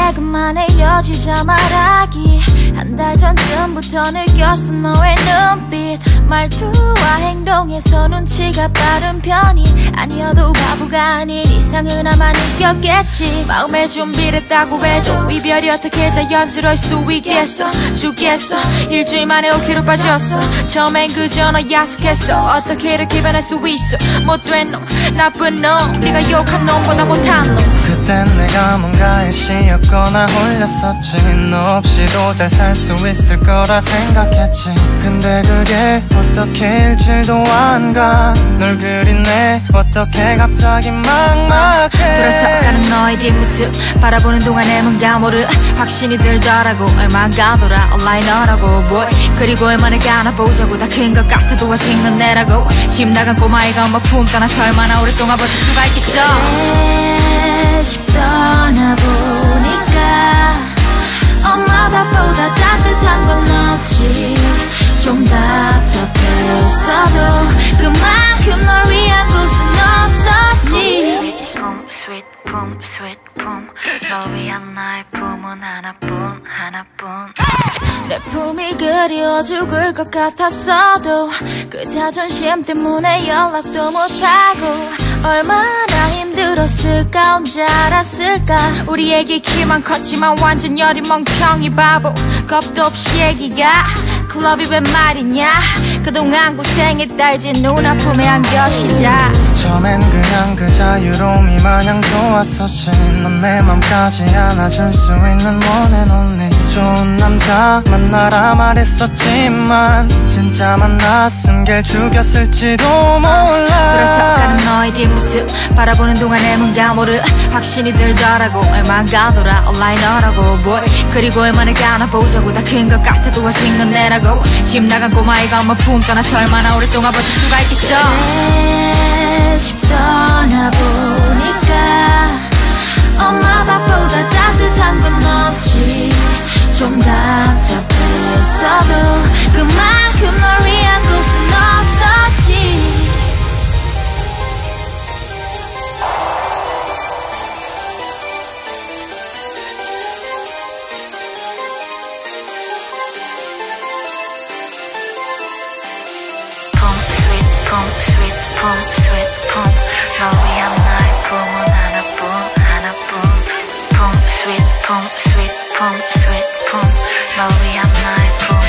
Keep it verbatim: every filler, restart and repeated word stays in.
이제 그만 헤어지자 말하기. 한 달 전쯤부터 느꼈어 너의 눈빛, 말투와 행동에서 눈치가 빠른 편이 아니어도 바보가 아닌 이상은 아마 느꼈겠지. 마음의 준비를 했다고 해도 이별이 어떻게 자연스러울 수 있겠어. 죽겠어. 일주일 만에 오 킬로그램 빠졌어. 처음엔 그저 너 약속했어. 어떻게 이렇게 변할 수 있어. 못된 놈, 나쁜 놈, 네가 욕한 놈보다 못한 놈. 그땐 내가 뭔가에 씌였거나 홀렸었지. 너 없이도 잘 살 수 있을 거라 생각했지. 근데 그게 어떻게 일주일도 안 가. 널 그리네 어떻게 갑자기 막막해. 돌아서가는 너의 뒷모습 바라보는 동안에 뭔가 모르 확신이 들더라고. 얼마 가더라 온라인어라고 boy. 그리고 얼마나 가나 보자고. 다 큰 것 같아도 아직 넌 내라고. 집 나간 꼬마애가 엄마 품 떠나서 얼마나 오랫동안 버틸 수가 있겠어. 집 떠나보니까 엄마 밥보다 따뜻한 건 없지. 좀 답답했어도 그만큼 널 위한 곳은 없었지. Sweet boom, sweet boom, 널 위한 나의 품은 하나뿐, 하나뿐. 내 품이 그리워 죽을 것 같았어도 그 자존심 때문에 연락도 못하고. 얼마나 힘들었을까 혼자 알았을까. 우리에게 키만 컸지만 완전 여린 멍청이 바보. 겁도 없이 얘기가 클럽이 웬 말이냐. 그동안 고생했다 이제 눈아픔에 안겨 시작. 처음엔 그냥 그 자유로움이 마냥 좋았었지. 넌 내 맘까지 안아줄 수 있는 one and only. 좋은 남자 만나라 말했었지만 진짜 만났음 길 죽였을지도 몰라. 돌아서가는 너의 뒷모습 바라보는 동안에 뭔가 모르 확신이 들더라고. 얼마 가더라 온라인어라고 boy. 그리고 얼마나 가나 보자고. 다 큰 것 같아도 아직 넌 내라고. 집 나간 꼬마애가 엄마 품 떠나서 얼마나 오랫동안 버틸 수가 있겠어. 집 떠나보니까 엄마 밥보다 따뜻한 건 없지. 좀 답답했어도 그만큼 널 위한 곳은 없었지. Boom, sweet boom, sweet boom, sweet boom, 널 위한 나의 품은 하나뿐, 하나뿐. Boom, sweet boom, sweet boom, sweet boom, 널 위한 나의 품.